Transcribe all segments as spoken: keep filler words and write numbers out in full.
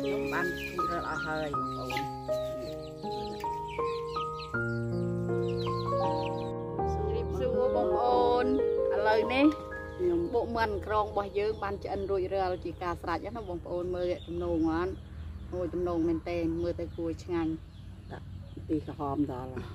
nhóm ban rất là hơi xua bông ôn lời nè bộ mình còn bao giờ ban chân rồi rồi chỉ cả sạch nó bông ôn mưa tụm nồng á ngồi tụm nồng men tên mưa tay cùi chăng đi cả hòm đó là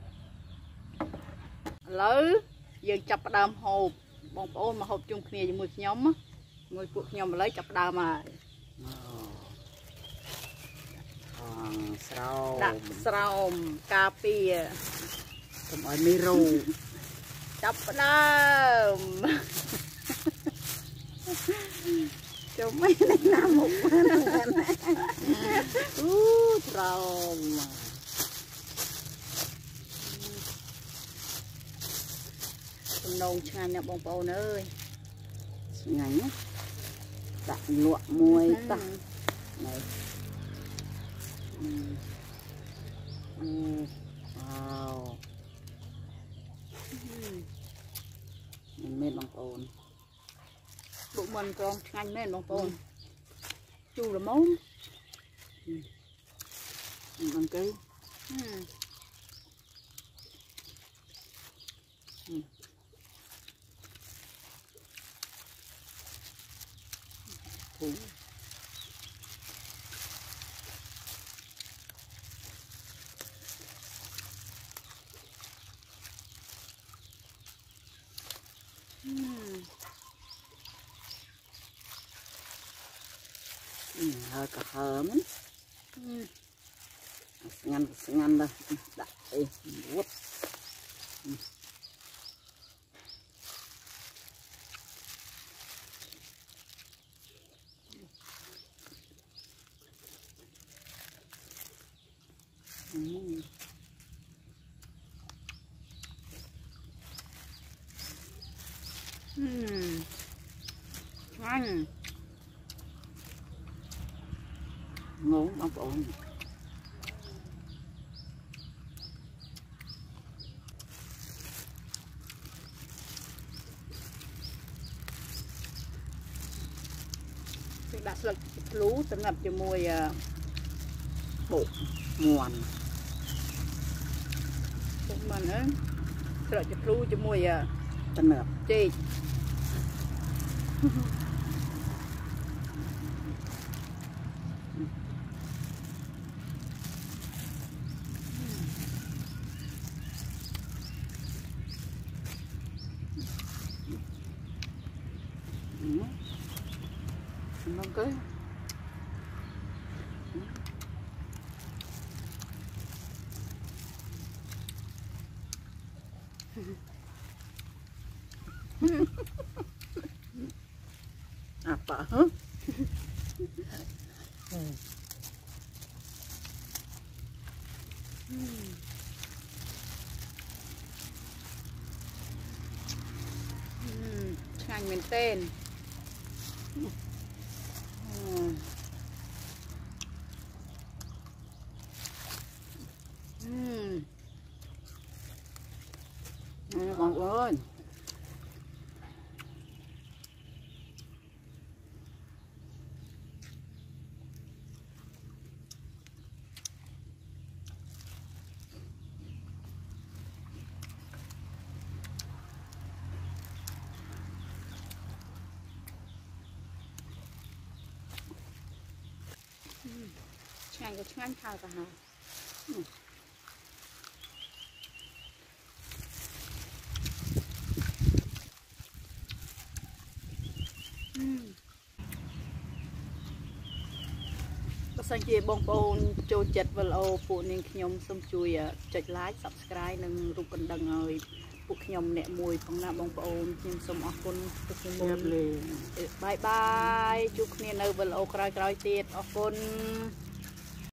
lỡ dương chập đam hộp bông ôn mà hộp chung kia với một nhóm á người cuộc nhóm lấy chập đam mà đặt sầu cà phê cầm ở miro chập đam cho mấy này làm một uh sầu nông chăn nè bông bầu ơi ngắn đặt lụa muối ta này wow mình mệt bông bầu bộ mình còn chăn mệt bông bầu chu là món bằng cây Ủa. Uhm. Ừ, hơi cả hờ mình ừ. ngăn ngăn đây đặt đi vuốt ừ. Ừ. Ừ. Ngon ngon bông ổn đã sạch lú tận ngập cho mùi bộ muòn bụng mình á sạch cho lú cho mùi tận ngập chị nó cứ apa hả ngành miền tên con ơi ngành cái ngành thảo cả hảสังเกตบองปอนโจจัดวลโอปูนิงขยมส้มจุยจัดไลค์ subscribe นึงรูปกันดังเลยปุกขยมเนี่ยมวยของหน้าบองปอนยิงสมอคุณตุกมุนบายบายจุกเนี่ยในวลโอคลายคลายเตียดอคุณ